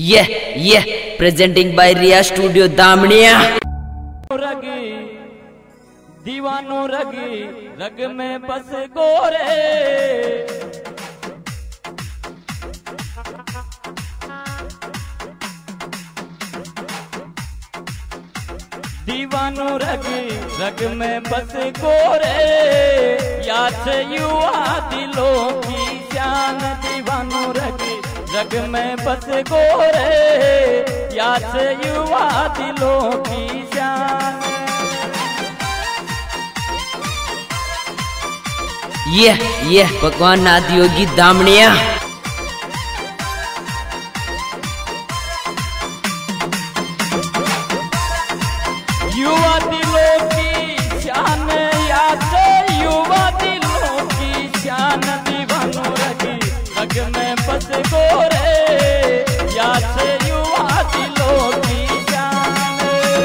ये presenting by Riya studio दामनिया। रगी दीवानो रगी रग में बस गोरे, दीवानो रगी रग में बस गोरे, याद से युवा दिलों की जान। दीवानो रगी रग में बस गोरे, याद से युवा दिलों की जान। ये भगवान नाथ योगी दामनिया। युवा दिलों की शान, याद से युवा दिलों की शान। दीवानो रगी रग में बस गोरे, याद से युवा दिलों की शान।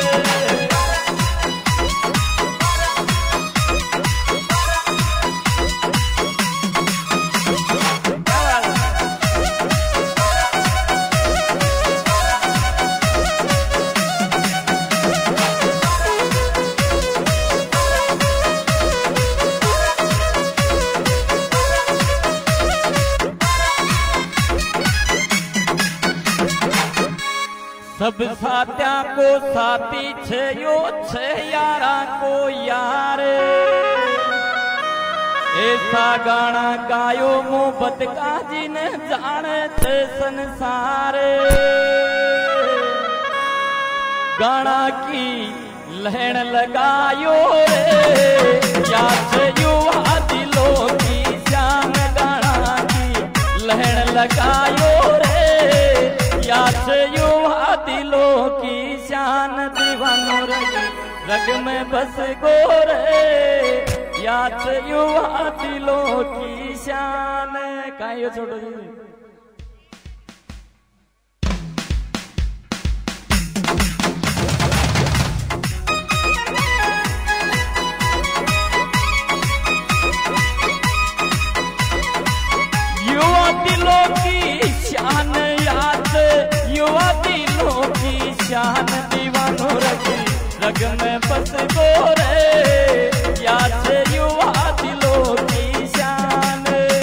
सब साथिया को साथी छे यो छे, यारा को यार। ऐसा गाना गायो मोहब्बत का जिन जाने थे संसार। गाना की लहन लगायो रे, याद से युवा दिलों की जान। गाना की लहन लगायो रे, याद से युवा दिलों की शान। दीवानो रग में बस गोरे, याद से युवा दिलों की शान। कहाँ ये छोटो जी युवा दिलों की शान, याद युवा दिलों की शान। दीवानो रग में बस गोरे, याद से युवा दिलों की शान।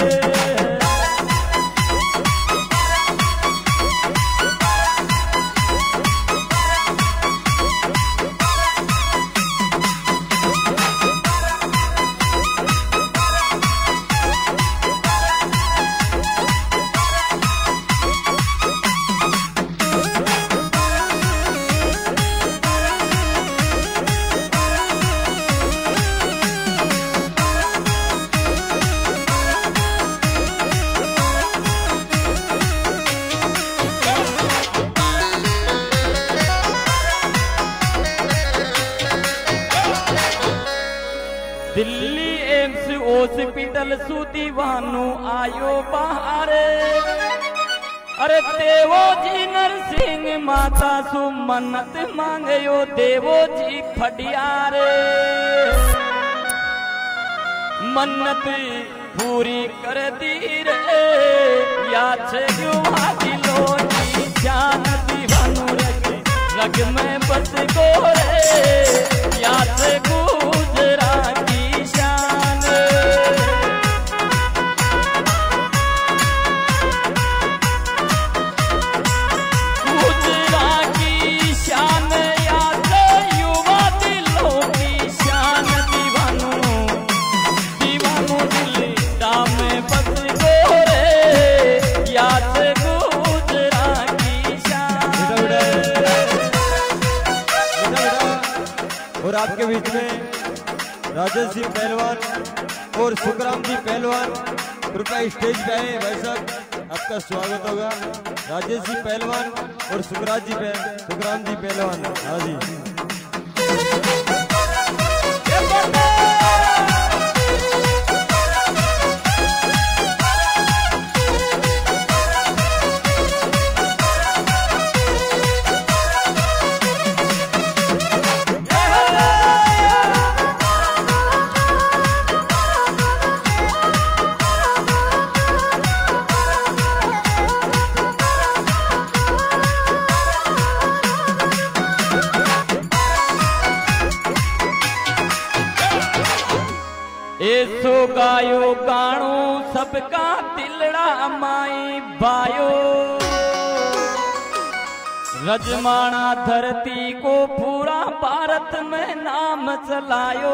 दिल्ली एम्स हॉस्पिटल सु दीवानो आयो बाहर। अरे देवो जी नरसिंह माता सु मन्नत मांगयो, देवो जी फडियार। मन्नत पूरी कर दी रे, याद से युवा दिलों की जान। दीवानो रग में बस गोरे, याद से गुजरा की शान। गुजरा की शान, याद से युवा दिलों की शान। दीवानो दिल दाम में बस गोरे, याद से गुजरा की शान। और आपके बीच में राजेश जी पहलवान और सुखराम जी पहलवान कृपया स्टेज पे आए। भाई साहब आपका स्वागत होगा। राजेश जी पहलवान और सुखराम जी पहलवान। हाँ जी। सो गायो गाणो सबका दिलड़ा माई बायो रजमाना धरती को पूरा भारत में नाम चलायो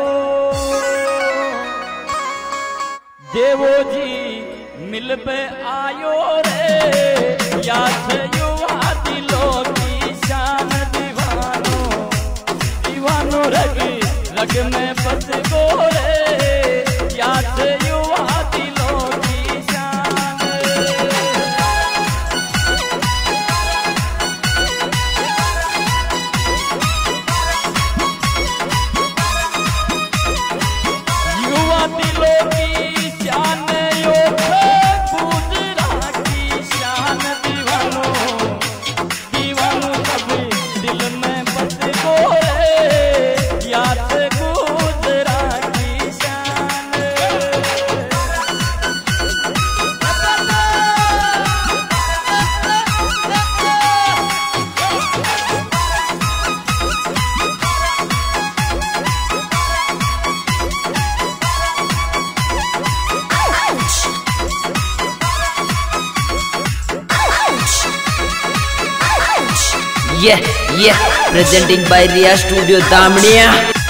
देवो जी मिल पे आयो रे याद युवा दिलों की शान दीवानो दीवानो रग रग में बस गो रे याद युवा दिलों की शान युवा दिलों की शान Yeah, presenting by Riya Studio Damniya.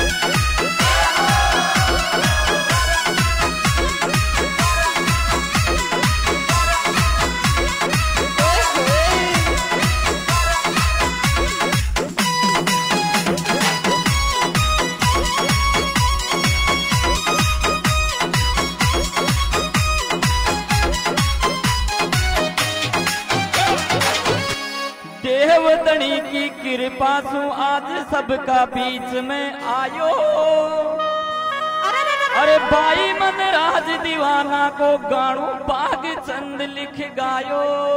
देवतनी की कृपा सु आज सबका बीच में आयो अरे भाई मन राज दीवाना को गाणु बाग चंद लिख गायो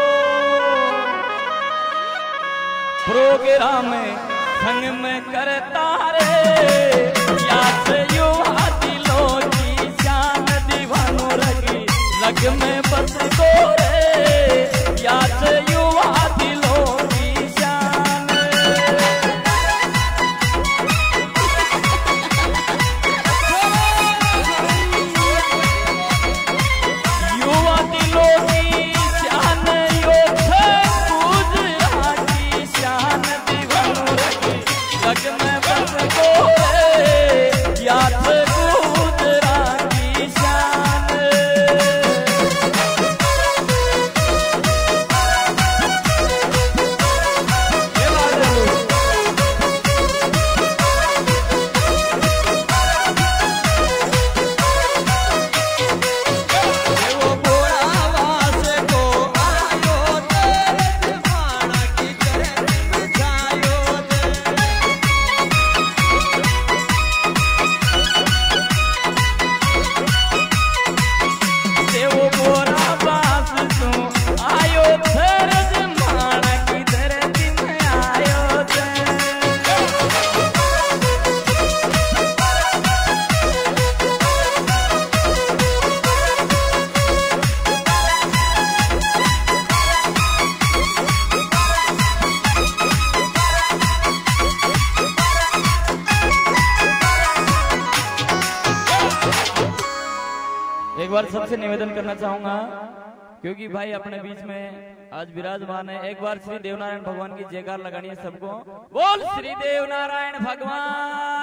प्रोग्राम संग में करता रे याद युवा दिलों की शान दीवानो रग रग में बस गो रे याद युवा दिलों एक बार सबसे निवेदन करना चाहूंगा क्योंकि भाई अपने बीच में आज विराजमान है। एक बार श्री देवनारायण भगवान की जयकार लगानी है सबको। बोल श्री देवनारायण भगवान।